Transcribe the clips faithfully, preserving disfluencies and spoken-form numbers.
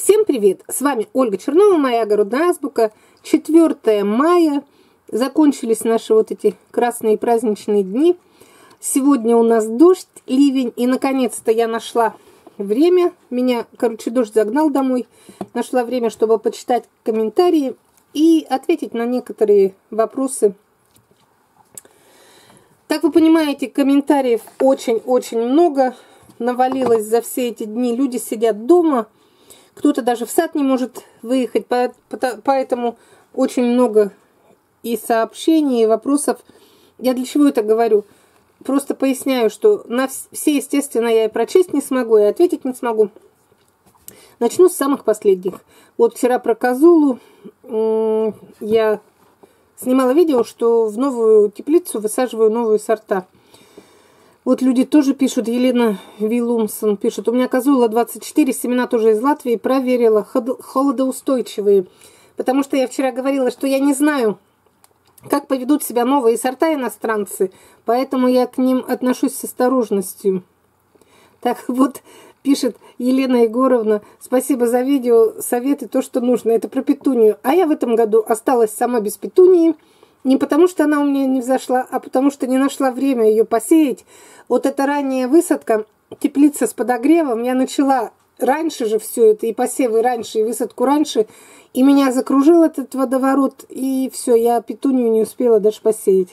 Всем привет! С вами Ольга Чернова, моя огородная азбука. четвёртое мая. Закончились наши вот эти красные праздничные дни. Сегодня у нас дождь, ливень. И наконец-то я нашла время. Меня, короче, дождь загнал домой. Нашла время, чтобы почитать комментарии и ответить на некоторые вопросы. Как вы понимаете, комментариев очень-очень много. Навалилось за все эти дни. Люди сидят дома. Кто-то даже в сад не может выехать, поэтому очень много и сообщений, и вопросов. Я для чего это говорю? Просто поясняю, что на все, естественно, я и прочесть не смогу, и ответить не смогу. Начну с самых последних. Вот вчера про козулу я снимала видео, что в новую теплицу высаживаю новые сорта. Вот люди тоже пишут, Елена Вилумсон пишет, у меня козула двадцать четыре, семена тоже из Латвии, проверила, холодоустойчивые. Потому что я вчера говорила, что я не знаю, как поведут себя новые сорта иностранцы, поэтому я к ним отношусь с осторожностью. Так вот, пишет Елена Егоровна, спасибо за видео, советы, то, что нужно, это про петунию. А я в этом году осталась сама без петунии. Не потому, что она у меня не взошла, а потому, что не нашла время ее посеять. Вот эта ранняя высадка, теплица с подогревом, я начала раньше же все это, и посевы раньше, и высадку раньше, и меня закружил этот водоворот, и все, я петунию не успела даже посеять.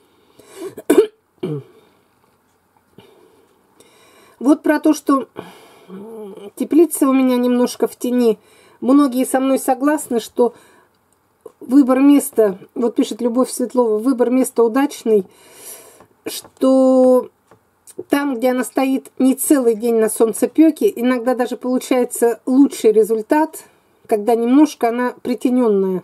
Вот про то, что теплица у меня немножко в тени. Многие со мной согласны, что выбор места, вот пишет Любовь Светлова, выбор места удачный, что там, где она стоит не целый день на солнцепёке, иногда даже получается лучший результат, когда немножко она притененная.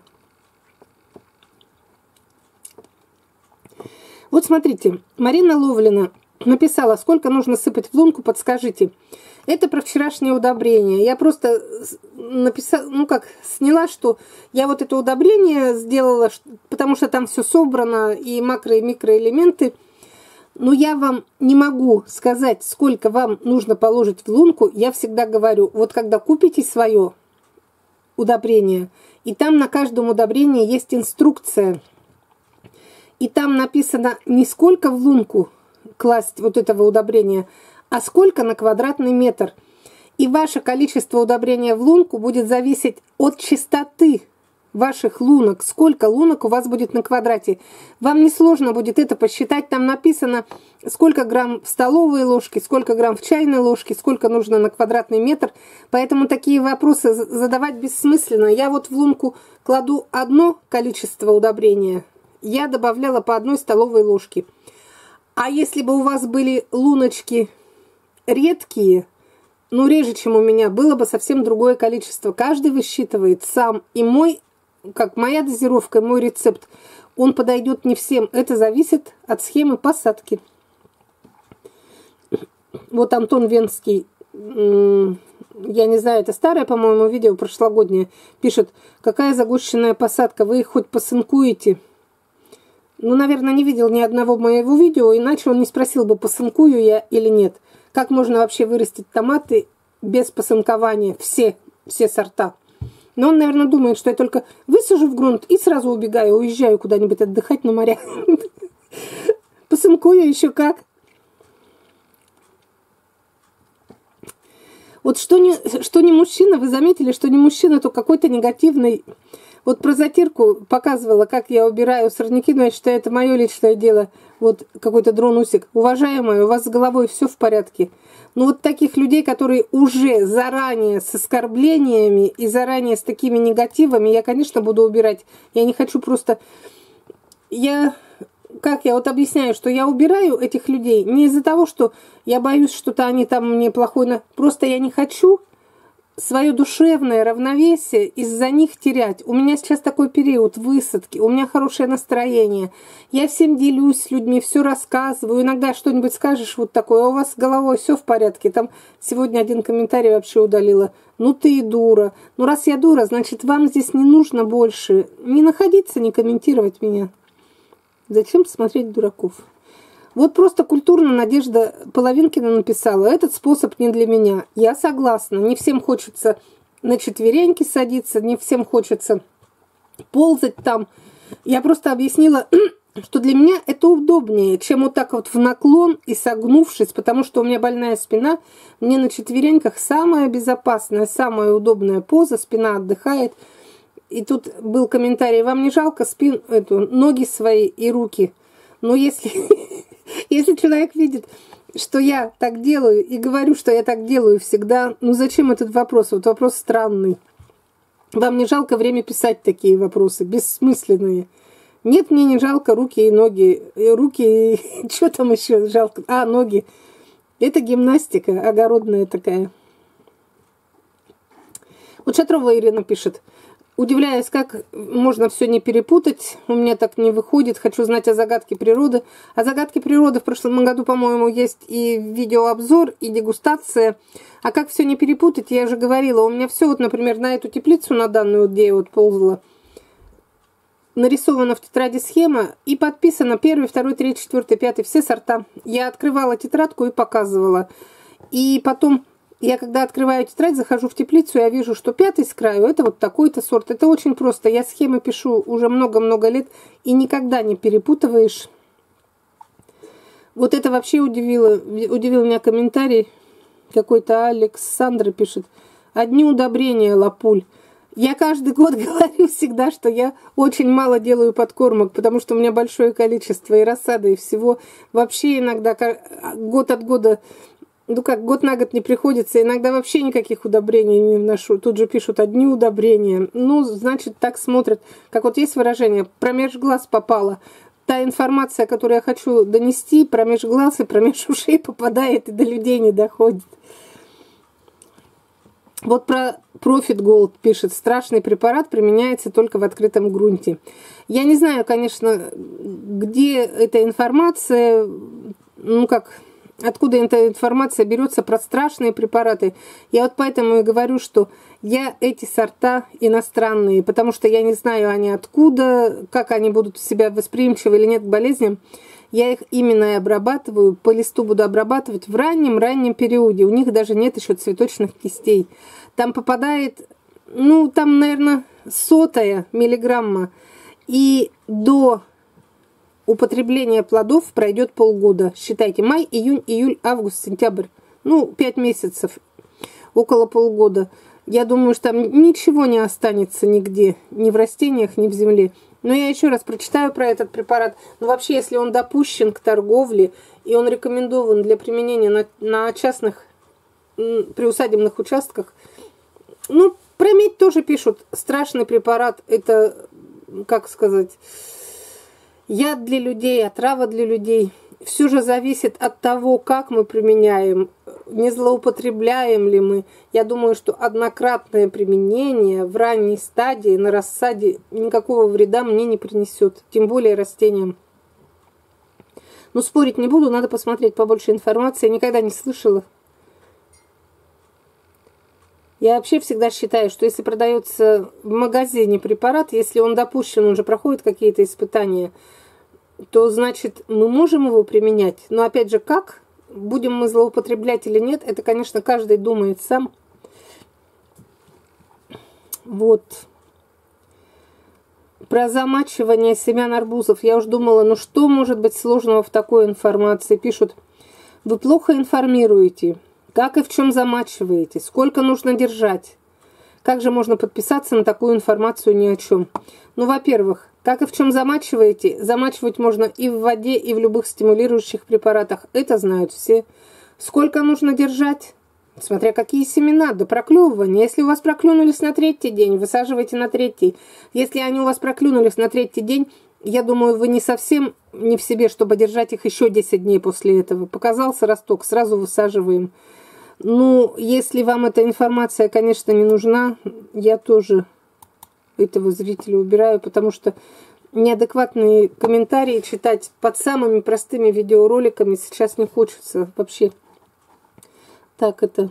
Вот смотрите, Марина Ловлина написала, сколько нужно сыпать в лунку, подскажите. Это про вчерашнее удобрение. Я просто написала, ну как, сняла, что я вот это удобрение сделала, потому что там все собрано, и макро- и микроэлементы. Но я вам не могу сказать, сколько вам нужно положить в лунку. Я всегда говорю, вот когда купите свое удобрение, и там на каждом удобрении есть инструкция, и там написано не сколько в лунку класть вот этого удобрения, а сколько на квадратный метр. И ваше количество удобрения в лунку будет зависеть от частоты ваших лунок. Сколько лунок у вас будет на квадрате. Вам несложно будет это посчитать. Там написано, сколько грамм в столовой ложке, сколько грамм в чайной ложке, сколько нужно на квадратный метр. Поэтому такие вопросы задавать бессмысленно. Я вот в лунку кладу одно количество удобрения. Я добавляла по одной столовой ложке. А если бы у вас были луночки редкие, ну, реже, чем у меня, было бы совсем другое количество. Каждый высчитывает сам. И мой, как моя дозировка, мой рецепт, он подойдет не всем. Это зависит от схемы посадки. Вот Антон Венский, я не знаю, это старое, по-моему, видео прошлогоднее, пишет, какая загущенная посадка, вы их хоть посынкуете? Ну, наверное, не видел ни одного моего видео, иначе он не спросил бы, посынкую я или нет. Как можно вообще вырастить томаты без посынкования? Все, все сорта. Но он, наверное, думает, что я только высажу в грунт и сразу убегаю, уезжаю куда-нибудь отдыхать на моря. Посынкую еще как. Вот что не, что не мужчина, вы заметили, что не мужчина, то какой-то негативный. Вот про затирку показывала, как я убираю сорняки, но я считаю, это мое личное дело. Вот какой-то дронусик. Уважаемая, у вас с головой все в порядке. Но вот таких людей, которые уже заранее с оскорблениями и заранее с такими негативами, я, конечно, буду убирать. Я не хочу просто... Я... Как я вот объясняю, что я убираю этих людей не из-за того, что я боюсь, что-то они там мне плохое... Просто я не хочу свое душевное равновесие из-за них терять. У меня сейчас такой период высадки, у меня хорошее настроение. Я всем делюсь с людьми, все рассказываю. Иногда что-нибудь скажешь вот такое, а у вас с головой все в порядке. Там сегодня один комментарий вообще удалила. Ну ты и дура. Ну раз я дура, значит вам здесь не нужно больше не находиться, не комментировать меня. Зачем смотреть дураков? Вот просто культурно Надежда Половинкина написала, этот способ не для меня. Я согласна, не всем хочется на четвереньки садиться, не всем хочется ползать там. Я просто объяснила, что для меня это удобнее, чем вот так вот в наклон и согнувшись, потому что у меня больная спина. Мне на четвереньках самая безопасная, самая удобная поза, спина отдыхает. И тут был комментарий: вам не жалко спин, эту, ноги свои и руки? Но если, если человек видит, что я так делаю, и говорю, что я так делаю всегда, ну зачем этот вопрос? Вот вопрос странный. Вам не жалко время писать такие вопросы, бессмысленные? Нет, мне не жалко руки и ноги. И руки, и что там еще жалко? А, ноги. Это гимнастика огородная такая. Вот Шатрова Ирина пишет: удивляюсь, как можно все не перепутать. У меня так не выходит. Хочу знать о загадке природы. О загадке природы в прошлом году, по-моему, есть и видеообзор, и дегустация. А как все не перепутать, я уже говорила. У меня все, вот, например, на эту теплицу, на данную, где я вот ползала, нарисована в тетради схема и подписано первый, второй, третий, четвертый, пятый, все сорта. Я открывала тетрадку и показывала. И потом... Я когда открываю тетрадь, захожу в теплицу, я вижу, что пятый с краю это вот такой-то сорт. Это очень просто. Я схемы пишу уже много-много лет и никогда не перепутываешь. Вот это вообще удивило, удивил меня комментарий. Какой-то Александр пишет: одни удобрения, лапуль. Я каждый год говорю всегда, что я очень мало делаю подкормок, потому что у меня большое количество и рассады, и всего. Вообще иногда год от года... Ну как, год на год не приходится, иногда вообще никаких удобрений не вношу. Тут же пишут одни удобрения. Ну, значит, так смотрят. Как вот есть выражение: промеж глаз попало. Та информация, которую я хочу донести, промеж глаз и промеж ушей попадает и до людей не доходит. Вот про Profit Gold пишет: страшный препарат применяется только в открытом грунте. Я не знаю, конечно, где эта информация, ну как... Откуда эта информация берется про страшные препараты. Я вот поэтому и говорю, что я эти сорта иностранные, потому что я не знаю, они откуда, как они будут себя восприимчивы или нет к болезням. Я их именно и обрабатываю, по листу буду обрабатывать в раннем-раннем периоде. У них даже нет еще цветочных кистей. Там попадает, ну, там, наверное, сотая миллиграмма. И до... употребление плодов пройдет полгода. Считайте, май, июнь, июль, август, сентябрь. Ну, пять месяцев, около полгода. Я думаю, что там ничего не останется нигде, ни в растениях, ни в земле. Но я еще раз прочитаю про этот препарат. Но вообще, если он допущен к торговле, и он рекомендован для применения на, на частных приусадебных участках, ну, про медь тоже пишут. Страшный препарат, это, как сказать... Яд для людей, отрава для людей. Все же зависит от того, как мы применяем, не злоупотребляем ли мы. Я думаю, что однократное применение в ранней стадии, на рассаде, никакого вреда мне не принесет. Тем более растениям. Но спорить не буду, надо посмотреть побольше информации. Я никогда не слышала. Я вообще всегда считаю, что если продается в магазине препарат, если он допущен, он же проходит какие-то испытания, то значит мы можем его применять. Но опять же, как? Будем мы злоупотреблять или нет, это, конечно, каждый думает сам. Вот. Про замачивание семян арбузов. Я уж думала, ну что может быть сложного в такой информации? Пишут: вы плохо информируете. Как и в чем замачиваете? Сколько нужно держать? Как же можно подписаться на такую информацию ни о чем? Ну, во-первых, как и в чем замачиваете? Замачивать можно и в воде, и в любых стимулирующих препаратах. Это знают все. Сколько нужно держать? Смотря какие семена, до проклевывания. Если у вас проклюнулись на третий день, высаживайте на третий. Если они у вас проклюнулись на третий день, я думаю, вы не совсем не в себе, чтобы держать их еще десять дней после этого. Показался росток, сразу высаживаем. Ну, если вам эта информация, конечно, не нужна, я тоже этого зрителя убираю, потому что неадекватные комментарии читать под самыми простыми видеороликами сейчас не хочется вообще. Так, это...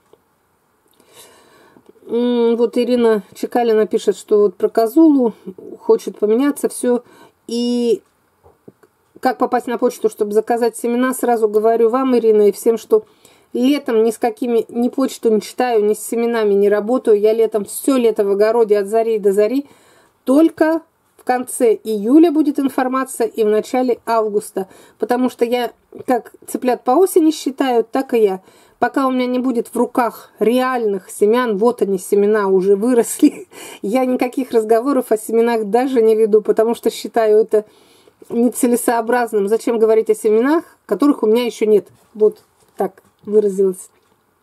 Вот Ирина Чекалина пишет, что вот про козулу хочет поменяться все. И как попасть на почту, чтобы заказать семена, сразу говорю вам, Ирина, и всем, что Летом ни с какими, ни почту не читаю, ни с семенами не работаю. Я летом все лето в огороде от зари до зари. Только в конце июля будет информация и в начале августа. Потому что я как цыплят по осени считаю, так и я. Пока у меня не будет в руках реальных семян, вот они, семена уже выросли, я никаких разговоров о семенах даже не веду, потому что считаю это нецелесообразным. Зачем говорить о семенах, которых у меня еще нет? Вот так выразилась.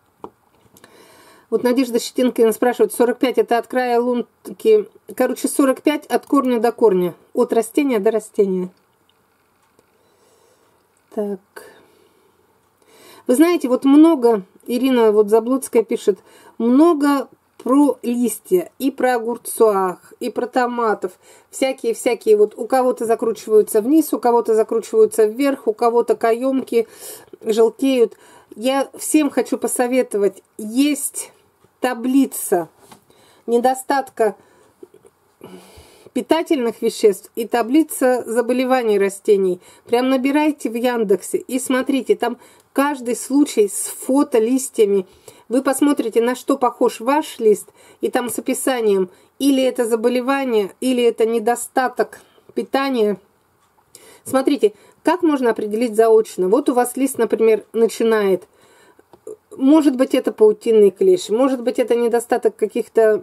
Вот Надежда Щетинкина спрашивает, сорок пять это от края лунки. Короче, сорок пять от корня до корня. От растения до растения. Так. Вы знаете, вот много, Ирина вот Заблоцкая пишет, много про листья, и про огурцах, и про томатов. Всякие-всякие, вот у кого-то закручиваются вниз, у кого-то закручиваются вверх, у кого-то каемки желтеют. Я всем хочу посоветовать, есть таблица недостатка питательных веществ и таблица заболеваний растений. Прям набирайте в Яндексе и смотрите, там каждый случай с фото листьями. Вы посмотрите, на что похож ваш лист, и там с описанием, или это заболевание, или это недостаток питания. Смотрите, как можно определить заочно. Вот у вас лист, например, начинает. Может быть, это паутинный клещ, может быть, это недостаток каких-то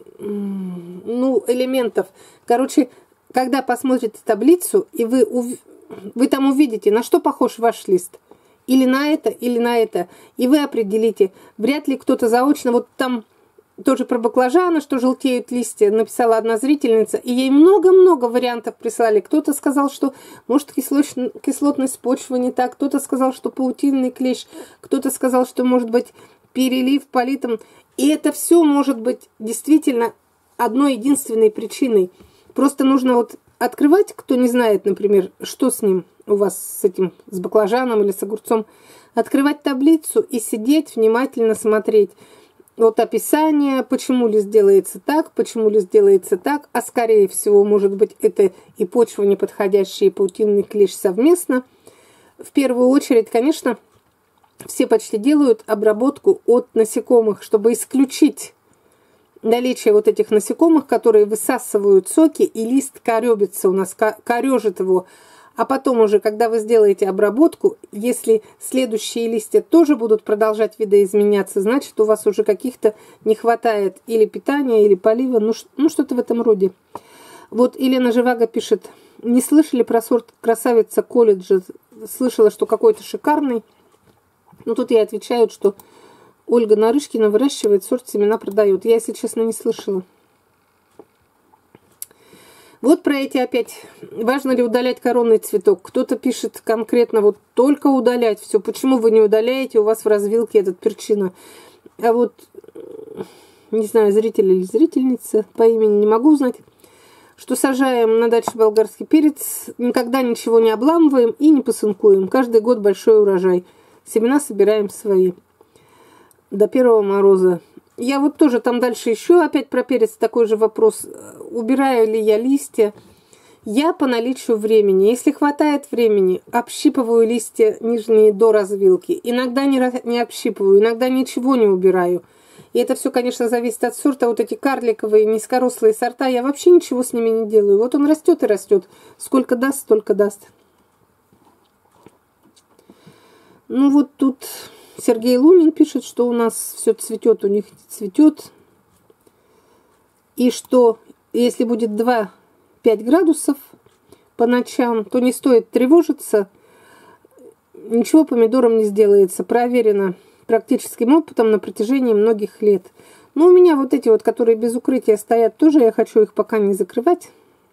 ну, элементов. Короче, когда посмотрите таблицу, и вы, вы там увидите, на что похож ваш лист. Или на это, или на это. И вы определите. Вряд ли кто-то заочно... Вот там тоже про баклажаны, что желтеют листья, написала одна зрительница. И ей много-много вариантов прислали. Кто-то сказал, что, может, кислотность почвы не так. Кто-то сказал, что паутинный клещ. Кто-то сказал, что, может быть, перелив политом. И это все может быть действительно одной единственной причиной. Просто нужно вот открывать, кто не знает, например, что с ним у вас с этим, с баклажаном или с огурцом, открывать таблицу и сидеть, внимательно смотреть. Вот описание, почему лист делается так, почему лист делается так, а скорее всего, может быть, это и почва неподходящая, и паутинный клещ совместно. В первую очередь, конечно, все почти делают обработку от насекомых, чтобы исключить наличие вот этих насекомых, которые высасывают соки, и лист корёбится у нас, корёжит его. А потом уже, когда вы сделаете обработку, если следующие листья тоже будут продолжать видоизменяться, значит, у вас уже каких-то не хватает или питания, или полива, ну, ну что-то в этом роде. Вот Елена Живаго пишет, не слышали про сорт красавица колледжа, слышала, что какой-то шикарный. Ну, тут ей отвечают, что Ольга Нарышкина выращивает, сорт семена продает. Я, если честно, не слышала. Вот про эти опять. Важно ли удалять коронный цветок? Кто-то пишет конкретно, вот только удалять все. Почему вы не удаляете? У вас в развилке этот перчина. А вот, не знаю, зритель или зрительница, по имени не могу узнать, что сажаем на даче болгарский перец, никогда ничего не обламываем и не посынкуем. Каждый год большой урожай. Семена собираем свои. До первого мороза. Я вот тоже там дальше еще опять про перец такой же вопрос. Убираю ли я листья? Я по наличию времени. Если хватает времени, общипываю листья нижние до развилки. Иногда не, не общипываю, иногда ничего не убираю. И это все, конечно, зависит от сорта. Вот эти карликовые, низкорослые сорта, я вообще ничего с ними не делаю. Вот он растет и растет. Сколько даст, столько даст. Ну вот тут... Сергей Лунин пишет, что у нас все цветет, у них цветет. И что если будет два-пять градусов по ночам, то не стоит тревожиться. Ничего помидорам не сделается. Проверено практическим опытом на протяжении многих лет. Но у меня вот эти вот, которые без укрытия стоят, тоже я хочу их пока не закрывать.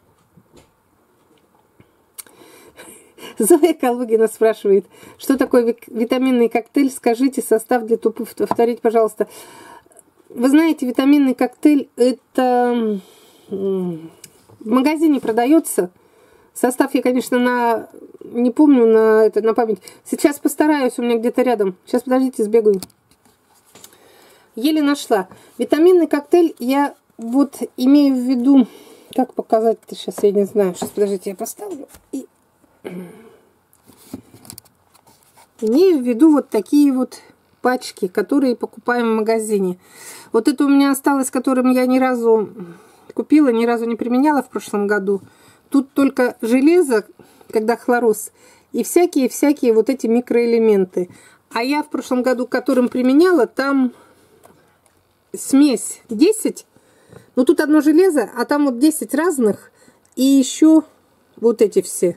Зоя Калугина спрашивает, что такое витаминный коктейль? Скажите, состав для тупых. Повторите, пожалуйста. Вы знаете, витаминный коктейль это в магазине продается. Состав я, конечно, на не помню на это на память. Сейчас постараюсь, у меня где-то рядом. Сейчас, подождите, сбегаю. Еле нашла. Витаминный коктейль я вот имею в виду, как показать-то сейчас, я не знаю. Сейчас, подождите, я поставлю и... Имею в виду вот такие вот пачки, которые покупаем в магазине. Вот это у меня осталось, которым я ни разу купила, ни разу не применяла в прошлом году. Тут только железо, когда хлороз, и всякие-всякие вот эти микроэлементы. А я в прошлом году, которым применяла, там смесь десять. Ну, тут одно железо, а там вот десять разных. И еще вот эти все.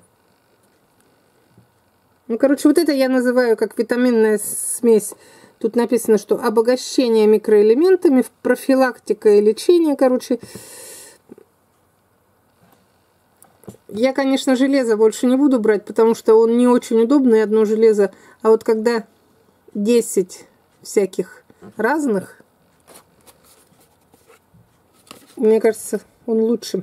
Ну, короче, вот это я называю как витаминная смесь. Тут написано, что обогащение микроэлементами, профилактика и лечение, короче. Я, конечно, железо больше не буду брать, потому что он не очень удобный, одно железо. А вот когда десять всяких разных, мне кажется, он лучше.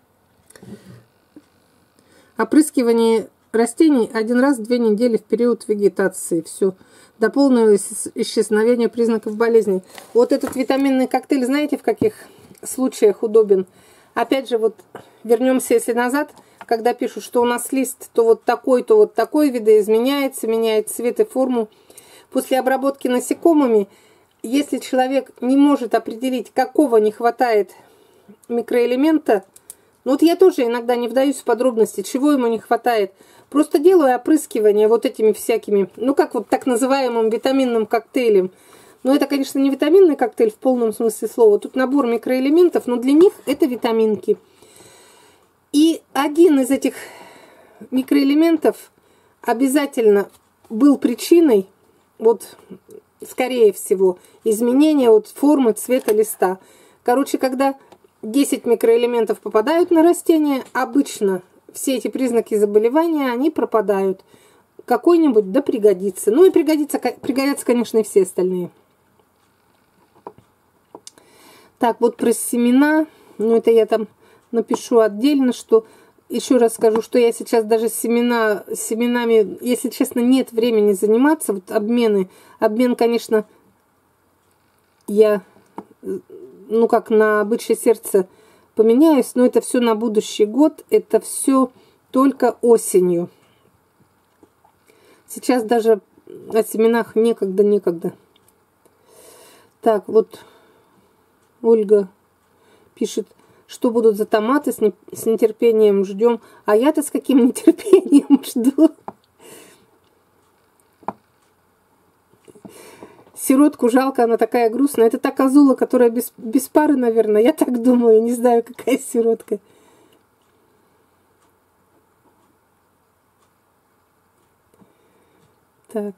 Опрыскивание растений один раз в две недели в период вегетации. Все. До полного исчезновения признаков болезни. Вот этот витаминный коктейль, знаете, в каких случаях удобен? Опять же, вот вернемся, если назад, когда пишут, что у нас лист то вот такой, то вот такой, видоизменяется, меняет цвет и форму. После обработки насекомыми, если человек не может определить, какого не хватает микроэлемента, ну вот я тоже иногда не вдаюсь в подробности, чего ему не хватает, просто делаю опрыскивание вот этими всякими, ну как вот так называемым витаминным коктейлем. Но это, конечно, не витаминный коктейль в полном смысле слова. Тут набор микроэлементов, но для них это витаминки. И один из этих микроэлементов обязательно был причиной, вот, скорее всего, изменения вот формы, цвета листа. Короче, когда десять микроэлементов попадают на растение, обычно все эти признаки заболевания, они пропадают. Какой-нибудь да пригодится. Ну и пригодится, пригодятся, конечно, и все остальные. Так, вот про семена, ну это я там напишу отдельно, что еще раз скажу, что я сейчас даже семена, семенами, если честно, нет времени заниматься, вот обмены, обмен, конечно, я, ну как на бычье сердце поменяюсь, но это все на будущий год, это все только осенью. Сейчас даже о семенах некогда-некогда. Так, вот Ольга пишет, что будут за томаты, с, не, с нетерпением ждем. А я-то с каким нетерпением жду. Сиротку жалко, она такая грустная. Это та козула, которая без, без пары, наверное. Я так думаю, не знаю, какая сиротка. Так.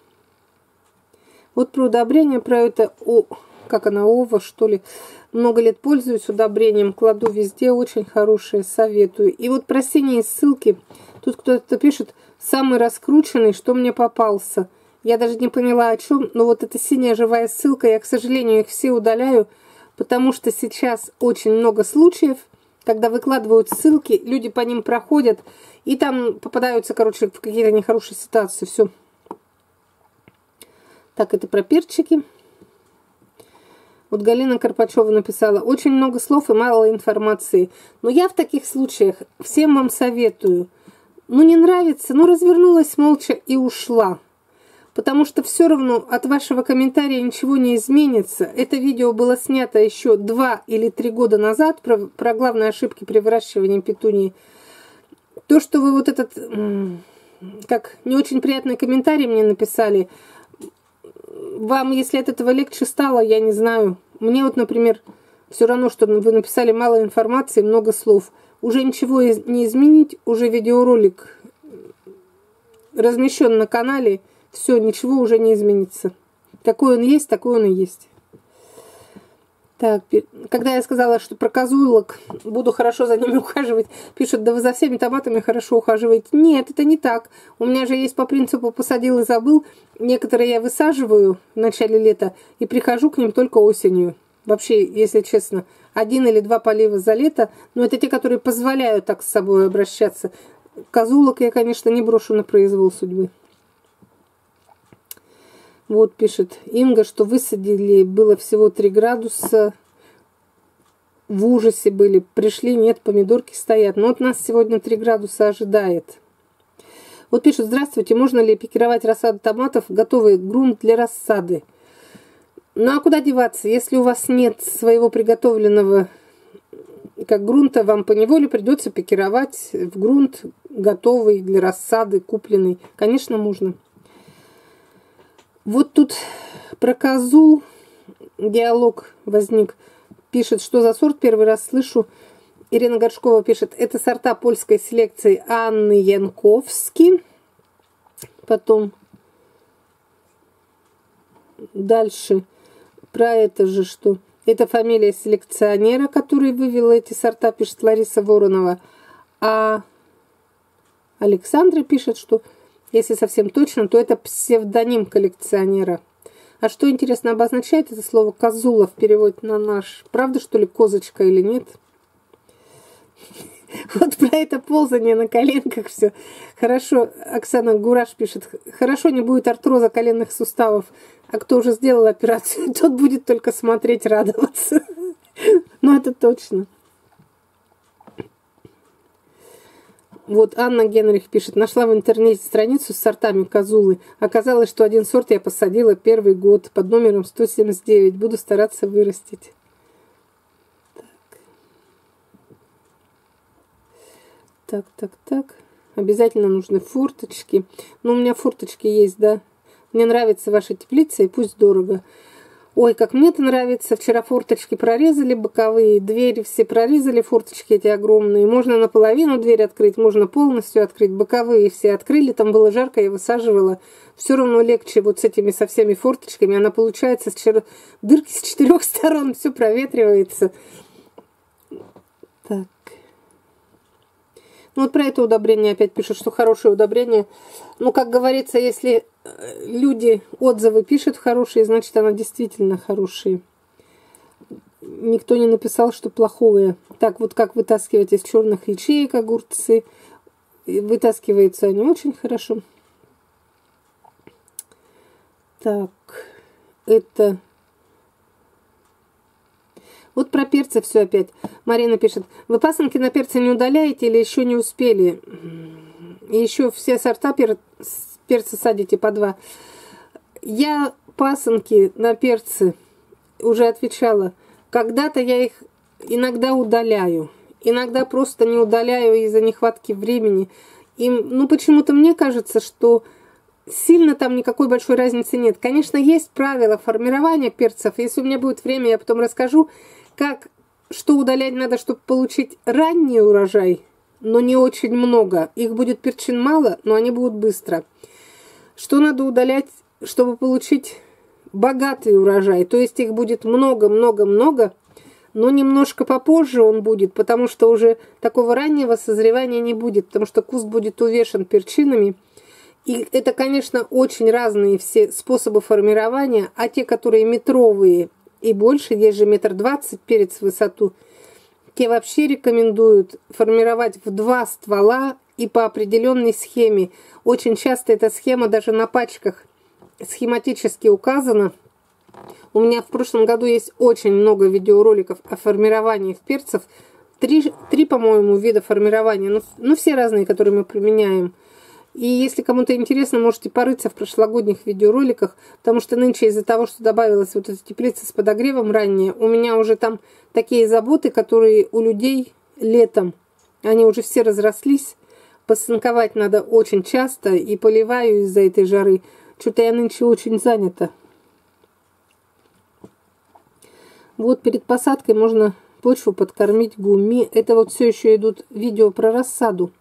Вот про удобрение, про это, о, как она, ова, что ли. Много лет пользуюсь удобрением, кладу везде, очень хорошее, советую. И вот про синие ссылки, тут кто-то пишет, самый раскрученный, что мне попался. Я даже не поняла, о чем, но вот эта синяя живая ссылка, я, к сожалению, их все удаляю, потому что сейчас очень много случаев, когда выкладывают ссылки, люди по ним проходят, и там попадаются, короче, в какие-то нехорошие ситуации, все. Так, это про перчики. Вот Галина Карпачева написала, очень много слов и мало информации. Но я в таких случаях всем вам советую. Ну, не нравится, ну, развернулась молча и ушла. Потому что все равно от вашего комментария ничего не изменится. Это видео было снято еще два или три года назад про, про главные ошибки при выращивании петунии. То, что вы вот этот, как не очень приятный комментарий мне написали, вам, если от этого легче стало, я не знаю. Мне вот, например, все равно, что вы написали мало информации, много слов. Уже ничего не изменить, уже видеоролик размещен на канале, все, ничего уже не изменится. Какой он есть, такой он и есть. Так, когда я сказала, что про козулок буду хорошо за ними ухаживать, пишут, да вы за всеми томатами хорошо ухаживаете. Нет, это не так. У меня же есть по принципу посадил и забыл. Некоторые я высаживаю в начале лета и прихожу к ним только осенью. Вообще, если честно, один или два полива за лето. Но это те, которые позволяют так с собой обращаться. Козулок я, конечно, не брошу на произвол судьбы. Вот пишет Инга, что высадили, было всего три градуса, в ужасе были, пришли, нет, помидорки стоят. Но вот нас сегодня три градуса ожидает. Вот пишут: здравствуйте, можно ли пикировать рассаду томатов, готовый грунт для рассады? Ну а куда деваться, если у вас нет своего приготовленного как грунта, вам поневоле придется пикировать в грунт готовый для рассады, купленный. Конечно, можно. Вот тут про козу диалог возник. Пишет, что за сорт, первый раз слышу. Ирина Горшкова пишет: это сорта польской селекции Анны Янковски. Потом дальше про это же, что это фамилия селекционера, который вывел эти сорта, пишет Лариса Воронова. А Александра пишет, что если совсем точно, то это псевдоним коллекционера. А что, интересно, обозначает это слово «козула» в переводе на наш? Правда, что ли, козочка или нет? Вот про это ползание на коленках все. Хорошо, Оксана Гураш пишет: хорошо, не будет артроза коленных суставов. А кто уже сделал операцию, тот будет только смотреть, радоваться. Ну, это точно. Вот Анна Генрих пишет: нашла в интернете страницу с сортами козулы. Оказалось, что один сорт я посадила первый год под номером сто семьдесят девять. Буду стараться вырастить. Так, так, так. Обязательно нужны форточки. Ну, у меня форточки есть, да. Мне нравится ваша теплица, и пусть дорого. Ой, как мне это нравится. Вчера форточки прорезали, боковые двери все прорезали, форточки эти огромные. Можно наполовину дверь открыть, можно полностью открыть. Боковые все открыли, там было жарко, я высаживала. Все равно легче вот с этими со всеми форточками. Она получается с чер... дырки с четырех сторон, все проветривается. Так. Ну вот про это удобрение опять пишут, что хорошее удобрение. Ну, как говорится, если люди отзывы пишут хорошие, значит, оно действительно хорошее. Никто не написал, что плохое. Так вот, как вытаскивать из черных ячеек огурцы. Вытаскиваются они очень хорошо. Так, это... Вот про перцы все опять. Марина пишет: вы пасынки на перце не удаляете или еще не успели? И еще все сорта пер... перца садите по два. Я пасынки на перцы уже отвечала. Когда-то я их иногда удаляю. Иногда просто не удаляю из-за нехватки времени. И, ну, почему-то мне кажется, что сильно там никакой большой разницы нет. Конечно, есть правила формирования перцев. Если у меня будет время, я потом расскажу, как, что удалять надо, чтобы получить ранний урожай, но не очень много. Их будет перчин мало, но они будут быстро. Что надо удалять, чтобы получить богатый урожай? То есть их будет много-много-много, но немножко попозже он будет, потому что уже такого раннего созревания не будет, потому что куст будет увешан перчинами. И это, конечно, очень разные все способы формирования, а те, которые метровые и больше, есть же метр двадцать перец в высоту, те вообще рекомендуют формировать в два ствола и по определенной схеме. Очень часто эта схема даже на пачках схематически указана. У меня в прошлом году есть очень много видеороликов о формировании перцев. Три, три по-моему, вида формирования, ну, ну все разные, которые мы применяем. И если кому-то интересно, можете порыться в прошлогодних видеороликах, потому что нынче из-за того, что добавилась вот эта теплица с подогревом ранее, у меня уже там такие заботы, которые у людей летом, они уже все разрослись, посынковать надо очень часто, и поливаю из-за этой жары. Что-то я нынче очень занята. Вот перед посадкой можно почву подкормить гумми. Это вот все еще идут видео про рассаду.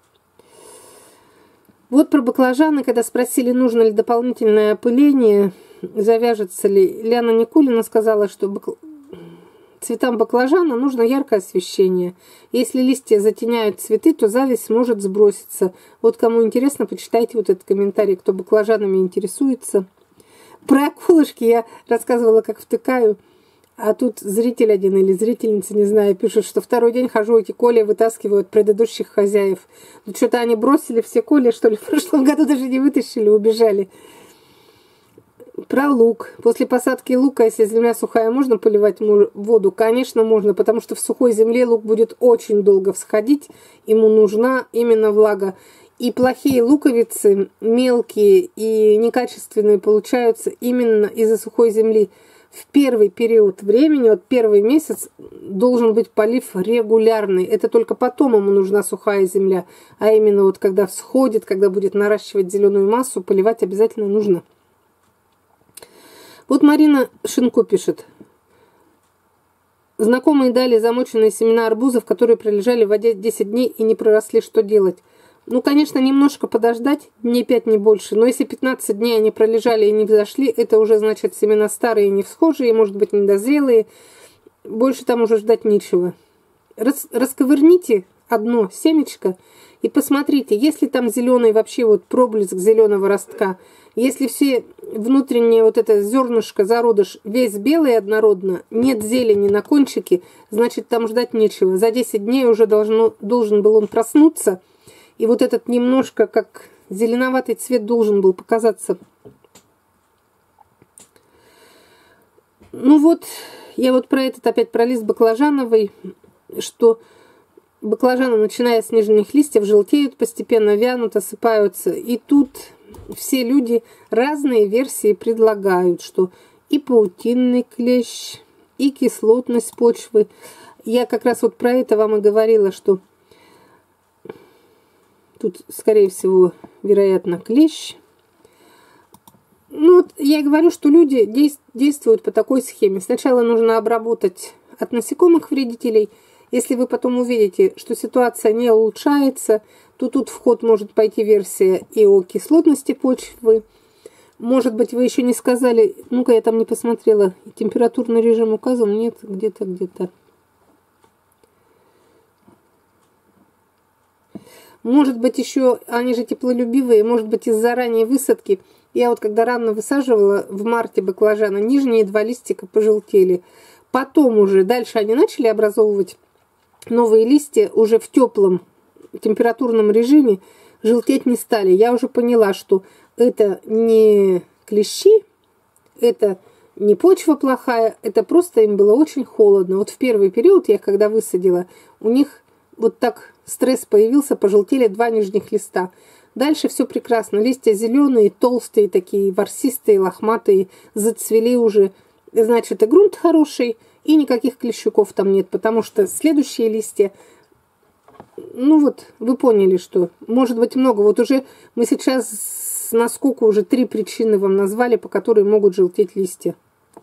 Вот про баклажаны, когда спросили, нужно ли дополнительное опыление, завяжется ли, Ляна Никулина сказала, что бакл... цветам баклажана нужно яркое освещение. Если листья затеняют цветы, то зависть может сброситься. Вот кому интересно, почитайте вот этот комментарий, кто баклажанами интересуется. Про околышки я рассказывала, как втыкаю. А тут зритель один или зрительница, не знаю, пишет, что второй день хожу, эти колья вытаскивают предыдущих хозяев. Ну, что-то они бросили все колья, что ли, в прошлом году даже не вытащили, убежали. Про лук. После посадки лука, если земля сухая, можно поливать воду? Конечно, можно, потому что в сухой земле лук будет очень долго всходить. Ему нужна именно влага. И плохие луковицы, мелкие и некачественные, получаются именно из-за сухой земли. В первый период времени, вот первый месяц, должен быть полив регулярный. Это только потом ему нужна сухая земля. А именно вот когда всходит, когда будет наращивать зеленую массу, поливать обязательно нужно. Вот Марина Шинко пишет. Знакомые дали замоченные семена арбузов, которые пролежали в воде десять дней и не проросли. Что делать? Ну, конечно, немножко подождать, дней пять, не больше. Но если пятнадцать дней они пролежали и не взошли, это уже значит семена старые, не всхожие, может быть, недозрелые. Больше там уже ждать нечего. Рас, расковырните одно семечко и посмотрите, есть ли там зеленый вообще вот проблеск зеленого ростка. Если все внутреннее вот это зернышко, зародыш, весь белый однородно, нет зелени на кончике, значит, там ждать нечего. За десять дней уже должно, должен был он проснуться. И вот этот немножко, как зеленоватый цвет должен был показаться. Ну вот, я вот про этот опять про лист баклажановый, что баклажаны, начиная с нижних листьев, желтеют, постепенно вянут, осыпаются. И тут все люди разные версии предлагают, что и паутинный клещ, и кислотность почвы. Я как раз вот про это вам и говорила, что тут, скорее всего, вероятно, клещ. Ну, вот я и говорю, что люди действуют по такой схеме. Сначала нужно обработать от насекомых вредителей. Если вы потом увидите, что ситуация не улучшается, то тут в ход может пойти версия и о кислотности почвы. Может быть, вы еще не сказали, ну-ка, я там не посмотрела, температурный режим указан, нет, где-то, где-то. Может быть, еще, они же теплолюбивые, может быть, из-за ранней высадки. Я вот когда рано высаживала в марте баклажаны, нижние два листика пожелтели. Потом уже дальше они начали образовывать новые листья уже в теплом температурном режиме, желтеть не стали. Я уже поняла, что это не клещи, это не почва плохая, это просто им было очень холодно. Вот в первый период, я когда высадила, у них вот так стресс появился, пожелтели два нижних листа. Дальше все прекрасно. Листья зеленые, толстые такие, ворсистые, лохматые, зацвели уже. Значит, и грунт хороший, и никаких клещуков там нет, потому что следующие листья, ну вот, вы поняли, что может быть много. Вот уже мы сейчас насколько уже три причины вам назвали, по которым могут желтеть листья.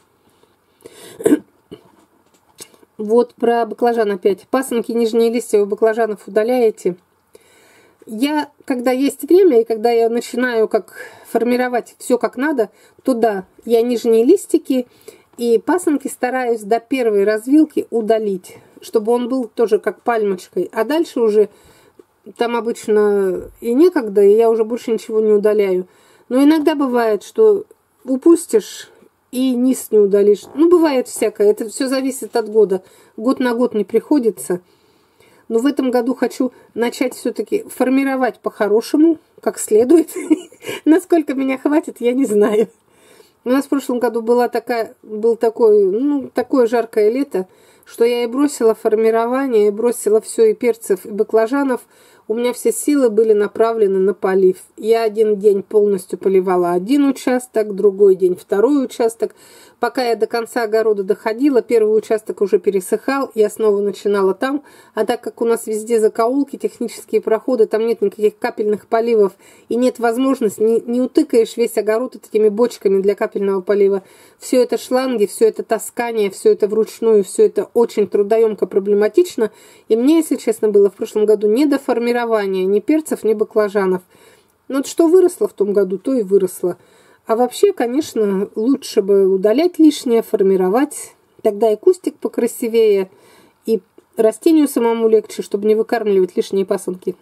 Вот про баклажан опять. Пасынки, нижние листья у баклажанов удаляете. Я, когда есть время, и когда я начинаю как формировать все как надо, то да, я нижние листики и пасынки стараюсь до первой развилки удалить, чтобы он был тоже как пальмочкой. А дальше уже там обычно и некогда, и я уже больше ничего не удаляю. Но иногда бывает, что упустишь и низ не удалишь. Ну, бывает всякое. Это все зависит от года. Год на год не приходится. Но в этом году хочу начать все-таки формировать по-хорошему, как следует. Насколько меня хватит, я не знаю. У нас в прошлом году была такая, был такой, ну, такое жаркое лето, что я и бросила формирование, и бросила все, и перцев, и баклажанов. У меня все силы были направлены на полив. Я один день полностью поливала один участок, другой день второй участок. Пока я до конца огорода доходила, первый участок уже пересыхал, я снова начинала там. А так как у нас везде закоулки, технические проходы, там нет никаких капельных поливов и нет возможности, не, не утыкаешь весь огород этими бочками для капельного полива. Все это шланги, все это таскание, все это вручную, все это очень трудоемко, проблематично. И мне, если честно, было в прошлом году не до формирования ни перцев, ни баклажанов. Но вот что выросло в том году, то и выросло. А вообще, конечно, лучше бы удалять лишнее, формировать. Тогда и кустик покрасивее, и растению самому легче, чтобы не выкармливать лишние пасынки.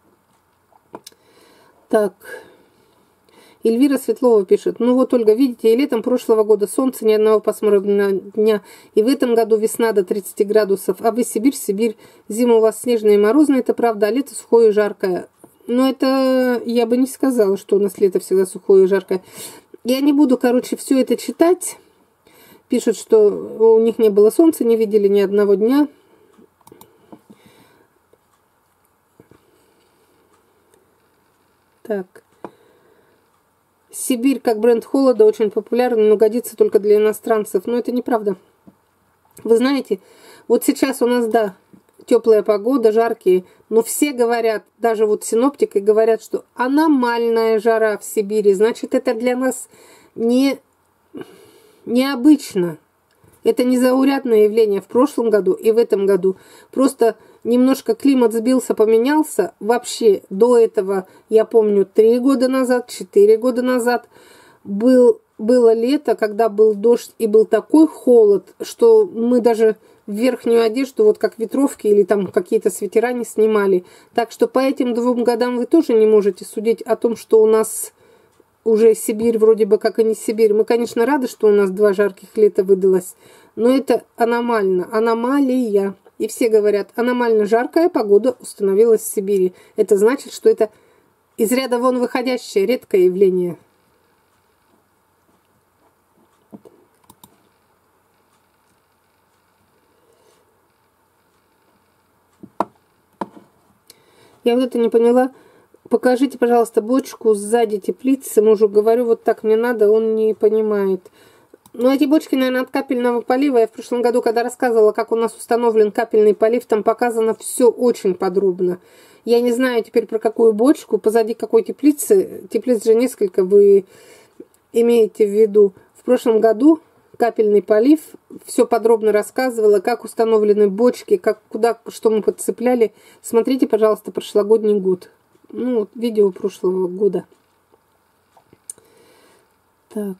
Так. Эльвира Светлова пишет. Ну вот, Ольга, видите, и летом прошлого года солнце, ни одного пасмурного дня. И в этом году весна до тридцати градусов. А вы Сибирь, Сибирь. Зима у вас снежная и морозная, это правда, а лето сухое и жаркое. Но это я бы не сказала, что у нас лето всегда сухое и жаркое. Я не буду, короче, все это читать. Пишут, что у них не было солнца, не видели ни одного дня. Так. Сибирь как бренд холода очень популярен, но годится только для иностранцев. Но это неправда. Вы знаете, вот сейчас у нас, да, теплая погода, жаркие, но все говорят, даже вот синоптики говорят, что аномальная жара в Сибири. Значит, это для нас не необычно. Это незаурядное явление в прошлом году и в этом году. Просто немножко климат сбился, поменялся. Вообще до этого, я помню, три года назад, четыре года назад был, было лето, когда был дождь и был такой холод, что мы даже верхнюю одежду, вот как ветровки или там какие-то свитера не снимали. Так что по этим двум годам вы тоже не можете судить о том, что у нас уже Сибирь вроде бы как и не Сибирь. Мы, конечно, рады, что у нас два жарких лета выдалось, но это аномально, аномалия. И все говорят, аномально жаркая погода установилась в Сибири. Это значит, что это из ряда вон выходящее, редкое явление. Я вот это не поняла. Покажите, пожалуйста, бочку сзади теплицы. Мужу говорю, вот так мне надо, он не понимает. Ну, эти бочки, наверное, от капельного полива. Я в прошлом году, когда рассказывала, как у нас установлен капельный полив, там показано все очень подробно. Я не знаю теперь про какую бочку, позади какой теплицы. Теплиц же несколько, вы имеете в виду. В прошлом году капельный полив, все подробно рассказывала, как установлены бочки, как, куда, что мы подцепляли. Смотрите, пожалуйста, прошлогодний год. Ну, вот видео прошлого года. Так.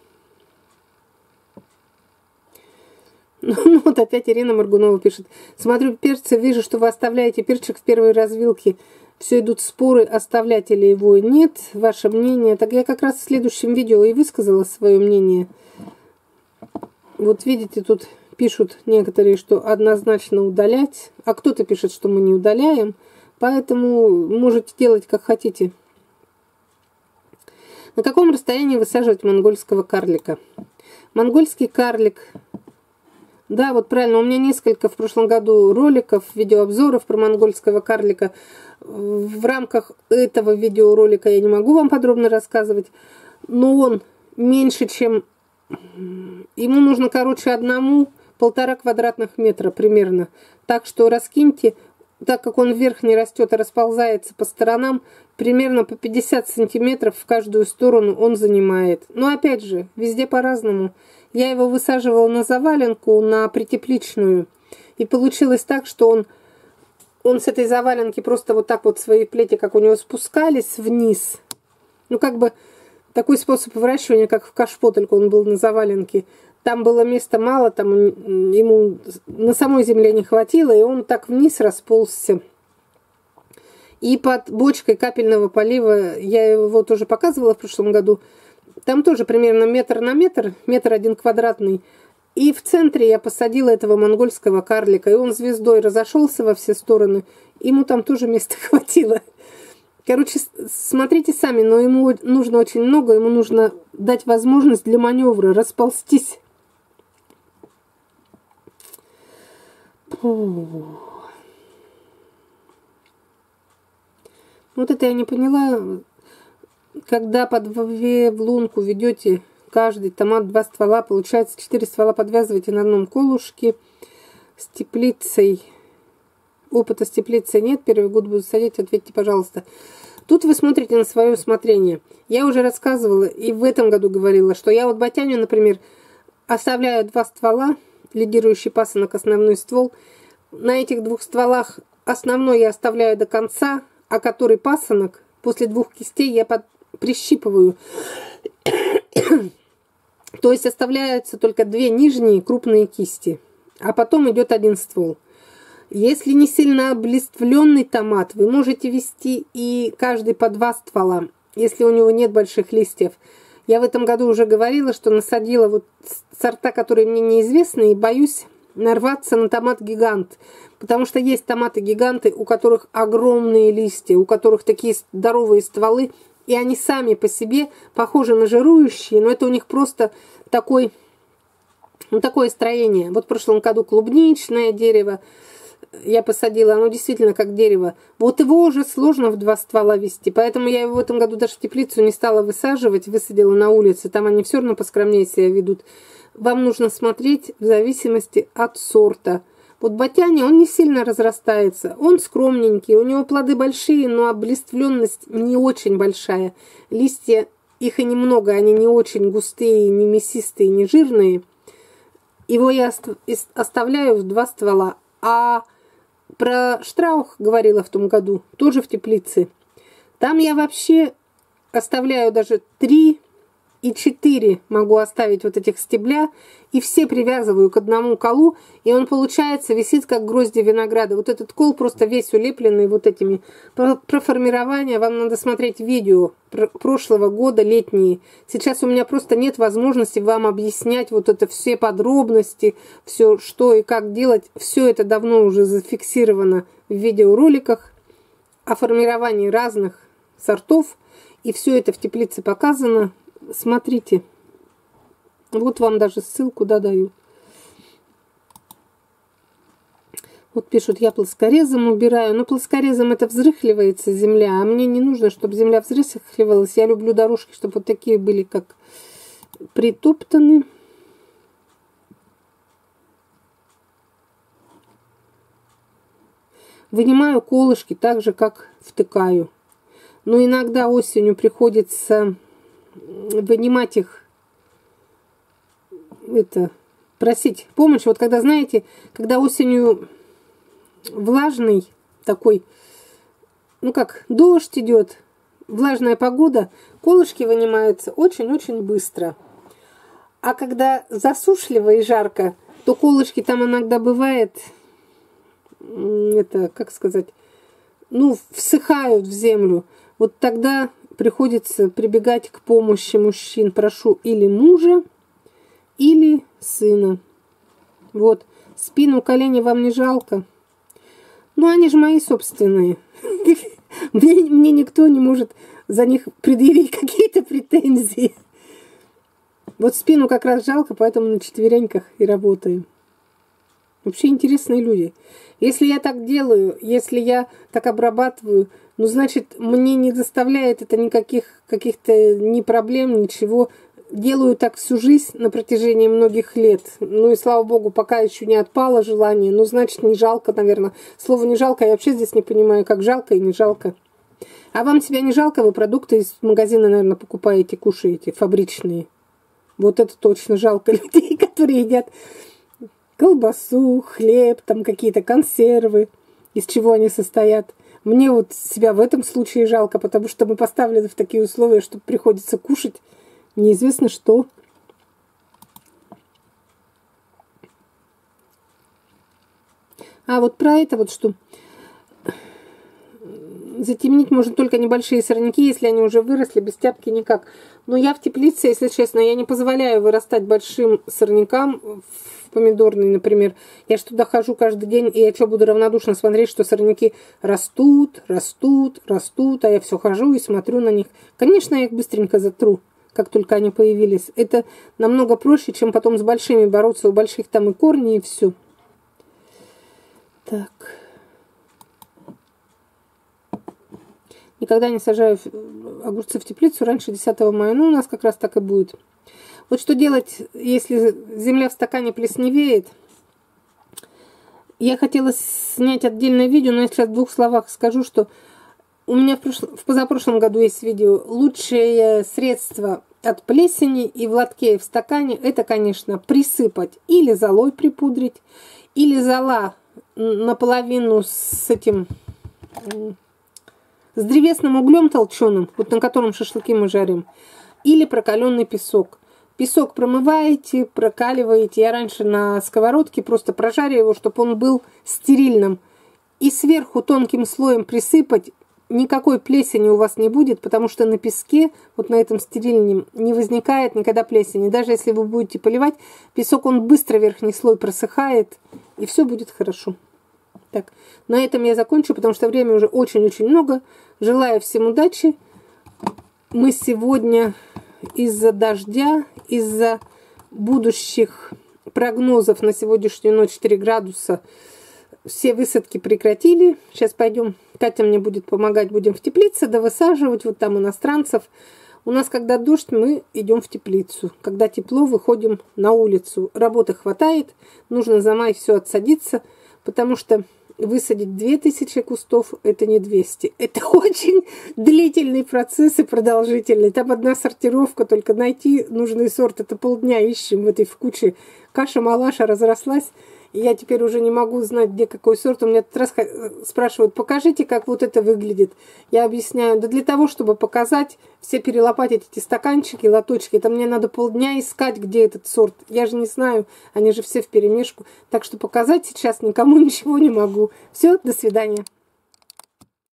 Ну, вот опять Ирина Моргунова пишет. Смотрю перцы, вижу, что вы оставляете перчик в первой развилке. Все идут споры, оставлять или его нет. Ваше мнение. Так я как раз в следующем видео и высказала свое мнение. Вот видите, тут пишут некоторые, что однозначно удалять. А кто-то пишет, что мы не удаляем. Поэтому можете делать как хотите. На каком расстоянии высаживать монгольского карлика? Монгольский карлик. Да, вот правильно, у меня несколько в прошлом году роликов, видеообзоров про монгольского карлика. В рамках этого видеоролика я не могу вам подробно рассказывать, но он меньше, чем... Ему нужно, короче, одному полтора квадратных метра примерно. Так что раскиньте... Так как он вверх не растет, а расползается по сторонам, примерно по пятьдесят сантиметров в каждую сторону он занимает. Но опять же, везде по-разному. Я его высаживала на заваленку, на притепличную. И получилось так, что он, он с этой заваленки просто вот так вот свои плети, как у него спускались вниз. Ну как бы такой способ выращивания, как в кашпо, только он был на заваленке. Там было места мало, там ему на самой земле не хватило, и он так вниз расползся. И под бочкой капельного полива, я его тоже показывала в прошлом году, там тоже примерно метр на метр, метр один квадратный. И в центре я посадила этого монгольского карлика, и он звездой разошелся во все стороны. Ему там тоже места хватило. Короче, смотрите сами, но ему нужно очень много, ему нужно дать возможность для маневра, расползтись. Вот это я не поняла. Когда по две в лунку ведете каждый томат два ствола, получается четыре ствола подвязываете на одном колышке. С теплицей. Опыта с теплицей нет. Первый год буду садить. Ответьте, пожалуйста. Тут вы смотрите на свое усмотрение. Я уже рассказывала и в этом году говорила, что я вот ботяню, например, оставляю два ствола, лидирующий пасынок, основной ствол. На этих двух стволах основной я оставляю до конца, а который пасынок, после двух кистей я под... прищипываю. То есть оставляются только две нижние крупные кисти, а потом идет один ствол. Если не сильно облиствленный томат, вы можете вести и каждый по два ствола, если у него нет больших листьев. Я в этом году уже говорила, что насадила вот сорта, которые мне неизвестны, и боюсь нарваться на томат-гигант. Потому что есть томаты-гиганты, у которых огромные листья, у которых такие здоровые стволы, и они сами по себе похожи на жирующие, но это у них просто такой, ну, такое строение. Вот в прошлом году клубничное дерево, я посадила, оно действительно как дерево. Вот его уже сложно в два ствола вести, поэтому я его в этом году даже в теплицу не стала высаживать, высадила на улице. Там они все равно поскромнее себя ведут. Вам нужно смотреть в зависимости от сорта. Вот ботяне, он не сильно разрастается, он скромненький, у него плоды большие, но облиствленность не очень большая. Листья, их и немного, они не очень густые, не мясистые, не жирные. Его я оставляю в два ствола. А про Штраух говорила в том году, тоже в теплице. Там я вообще оставляю даже три и четыре могу оставить вот этих стебля, и все привязываю к одному колу, и он, получается, висит как грозди винограда. Вот этот кол просто весь улепленный вот этими. Про, про формирование вам надо смотреть видео про, прошлого года, летние. Сейчас у меня просто нет возможности вам объяснять вот это все подробности, все что и как делать. Все это давно уже зафиксировано в видеороликах о формировании разных сортов, и все это в теплице показано. Смотрите. Вот вам даже ссылку, да, даю. Вот пишут, я плоскорезом убираю. Но плоскорезом это взрыхливается земля. А мне не нужно, чтобы земля взрыхливалась. Я люблю дорожки, чтобы вот такие были, как притоптаны. Вынимаю колышки так же, как втыкаю. Но иногда осенью приходится вынимать их, это, просить помощь. Вот когда, знаете, когда осенью влажный такой, ну как, дождь идет, влажная погода, колышки вынимаются очень-очень быстро. А когда засушливо и жарко, то колышки там иногда бывает, это, как сказать, ну, всыхают в землю. Вот тогда приходится прибегать к помощи мужчин. Прошу или мужа, или сына. Вот. Спину, колени вам не жалко? Ну, они же мои собственные. Мне, мне никто не может за них предъявить какие-то претензии. Вот спину как раз жалко, поэтому на четвереньках и работаю. Вообще интересные люди. Если я так делаю, если я так обрабатываю, ну, значит, мне не доставляет это никаких каких-то ни проблем, ничего. Делаю так всю жизнь на протяжении многих лет. Ну и слава богу, пока еще не отпало желание. Ну, значит, не жалко, наверное. Слово не жалко, я вообще здесь не понимаю, как жалко и не жалко. А вам себя не жалко? Вы продукты из магазина, наверное, покупаете, кушаете, фабричные. Вот это точно жалко людей, которые едят колбасу, хлеб, там какие-то консервы, из чего они состоят. Мне вот себя в этом случае жалко, потому что мы поставлены в такие условия, что приходится кушать неизвестно что. А вот про это вот что. Затемнить можно только небольшие сорняки, если они уже выросли, без тяпки никак. Но я в теплице, если честно, я не позволяю вырастать большим сорнякам в помидорной, например. Я ж туда хожу каждый день, и я что, буду равнодушно смотреть, что сорняки растут, растут, растут, а я все хожу и смотрю на них. Конечно, я их быстренько затру, как только они появились. Это намного проще, чем потом с большими бороться. У больших там и корни, и все. Так. Никогда не сажаю огурцы в теплицу раньше десятого мая. Ну, у нас как раз так и будет. Вот что делать, если земля в стакане плесневеет. Я хотела снять отдельное видео, но я сейчас в двух словах скажу, что у меня в, прошлом, в позапрошлом году есть видео. Лучшее средство от плесени и в лотке, и в стакане, это, конечно, присыпать или золой припудрить, или зола наполовину с этим... с древесным углем толченым, вот на котором шашлыки мы жарим, или прокаленный песок. Песок промываете, прокаливаете. Я раньше на сковородке просто прожарю его, чтобы он был стерильным. И сверху тонким слоем присыпать. Никакой плесени у вас не будет, потому что на песке, вот на этом стерильном, не возникает никогда плесени. Даже если вы будете поливать, песок, он быстро верхний слой просыхает, и все будет хорошо. Так, на этом я закончу, потому что времени уже очень-очень много. Желаю всем удачи. Мы сегодня из-за дождя, из-за будущих прогнозов на сегодняшнюю ночь четыре градуса, все высадки прекратили. Сейчас пойдем, Катя мне будет помогать, будем в теплице довысаживать, вот там иностранцев. У нас, когда дождь, мы идем в теплицу. Когда тепло, выходим на улицу. Работы хватает, нужно за май все отсадиться, потому что высадить две тысячи кустов – это не двести. Это очень длительный процесс и продолжительный. Там одна сортировка, только найти нужный сорт – это полдня ищем в этой в куче. Каша-малаша разрослась. И я теперь уже не могу знать, где какой сорт. У меня этот раз спрашивают, покажите, как вот это выглядит. Я объясняю, да для того, чтобы показать, все перелопатить эти стаканчики, лоточки, это мне надо полдня искать, где этот сорт. Я же не знаю, они же все вперемешку. Так что показать сейчас никому ничего не могу. Все, до свидания.